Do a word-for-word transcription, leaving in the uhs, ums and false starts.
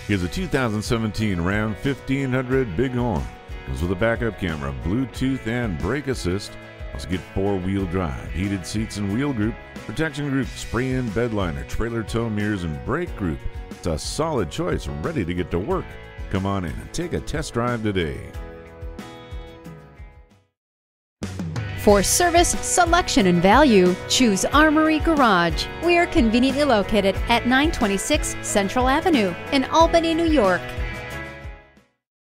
Here's a two thousand seventeen Ram fifteen hundred Bighorn. Comes with a backup camera, Bluetooth, and brake assist. Also get four-wheel drive, heated seats and wheel group, protection group, spray-in bed liner, trailer tow mirrors, and brake group. It's a solid choice, ready to get to work. Come on in and take a test drive today. For service, selection, and value, choose Armory Garage. We are conveniently located at nine twenty-six Central Avenue in Albany, New York.